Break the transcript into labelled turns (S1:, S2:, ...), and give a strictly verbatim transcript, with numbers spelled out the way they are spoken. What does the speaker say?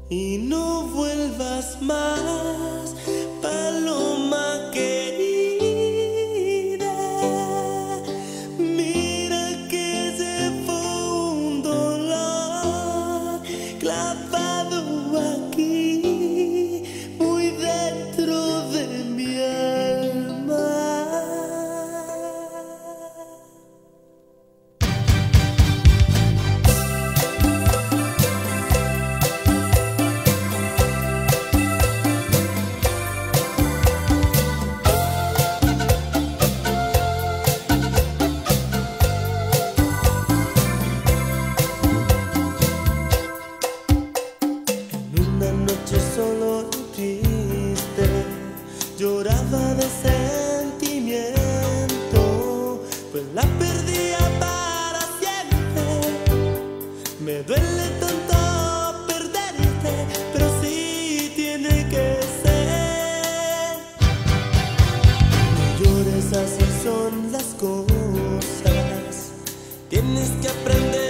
S1: y no vuelvas más, paloma querida. Mira que se fue un dolor clavado aquí, muy dentro de mi alma. Una noche solo y triste, lloraba de sentimiento, pues la perdía para siempre. Me duele tanto perderte, pero sí tiene que ser. No llores, así son las cosas, tienes que aprender